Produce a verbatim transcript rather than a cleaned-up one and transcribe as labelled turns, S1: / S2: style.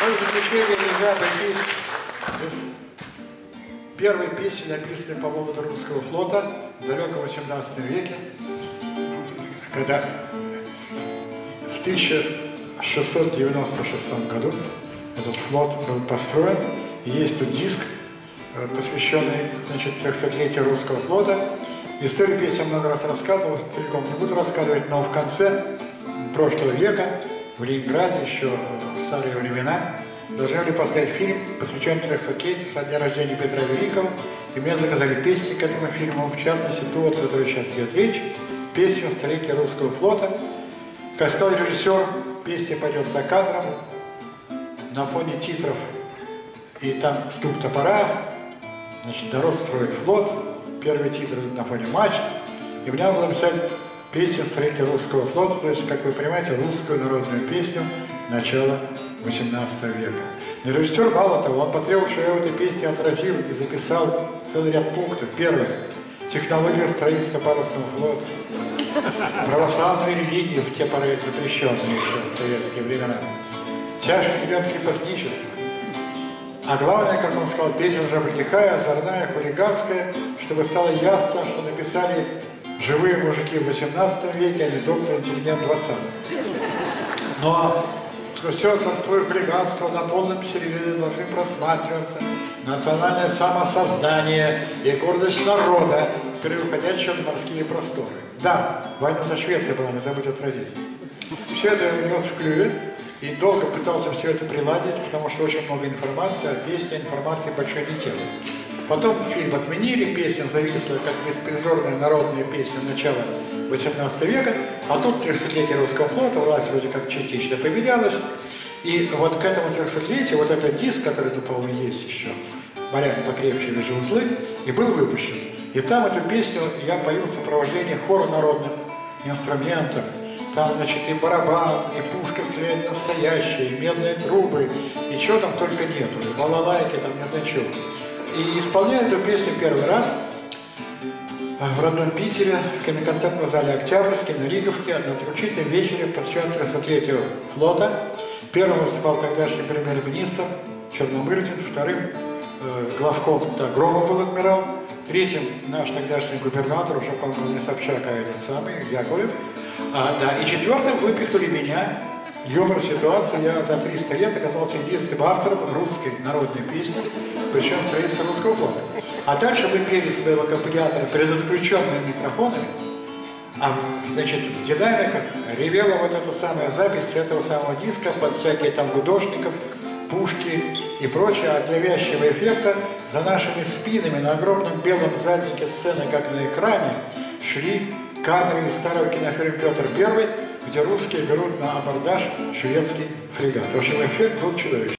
S1: Но в заключение нельзя обойтись без первой песни, написанной по поводу русского флота в далеком восемнадцатом веке, когда в тысяча шестьсот девяносто шестом году этот флот был построен, и есть тут диск, посвященный, значит, трехсотлетию русского флота. Историю песни я много раз рассказывал, целиком не буду рассказывать, но в конце прошлого века в Ленинграде, еще в старые времена, должны были поставить фильм, посвященный трехсотлетию со дня рождения Петра Великого, и мне заказали песни к этому фильму, в частности, ту, вот, о которой сейчас идет речь, песню «Столетие русского флота». Как сказал режиссер, песня пойдет за кадром, на фоне титров, и там стук топора, значит, народ строит флот, первый титр на фоне мачт, и мне надо было написать песню «Столетие русского флота», то есть, как вы понимаете, русскую народную песню начала восемнадцатого века. И режиссер, мало того, он потребовал, что я в этой песне отразил и записал целый ряд пунктов. Первое – технология строительства парусного флота, православную религию в те поры запрещенные еще в советские времена, тяжкий элемент крепостничества. А главное, как он сказал, песня уже лихая, озорная, хулиганская, чтобы стало ясно, что написали живые мужики в восемнадцатом веке, а не доктор интеллигент в двадцатом. Но все царство и хулиганство на полном серьезе должны просматриваться. Национальное самосознание и гордость народа, переходящего в морские просторы. Да, война за Швецией была, не забудь отразить. Все это я нес в клюве и долго пытался все это приладить, потому что очень много информации, а песня информации большой не тела. Потом фильм отменили, песня зависла как беспризорная народная песня начала восемнадцатого века, а тут трехсотлетие русского флота, власть вроде как частично поменялась, и вот к этому трехсотлетию, вот этот диск, который тут, по-моему, есть еще, «Моряк покрепче вижу узлы», и был выпущен. И там эту песню я пою в сопровождении хора народных инструментов. Там, значит, и барабан, и пушка стреляет настоящая, и медные трубы, и чего там только нету, и балалайки, там не знаю чего. И исполняю эту песню первый раз в родном Питере, в киноконцертном зале «Октябрьский» на Риговке, на заключительном вечере, посвященном трехсотлетию флота. Первым выступал тогдашний премьер-министр Черномырдин, вторым э, главком, да, Громов был адмирал, третьим наш тогдашний губернатор, уже, по-моему, не Собчак, а этот самый, Яковлев. А, да, и четвертым выпихнули меня. Юмор ситуации, я за триста лет оказался единственным автором русской народной песни, причем строительства русского флота. А дальше мы пели свои аккомпаниаторы предотключенными микрофонами, а, значит, в динамиках ревела вот эта самая запись этого самого диска под всякие там гудошников, пушки и прочее, а для вязчего эффекта за нашими спинами на огромном белом заднике сцены, как на экране, шли кадры из старого кинофильма «Петр Первый», где русские берут на абордаж шведский фрегат. В общем, эффект был чудовищный.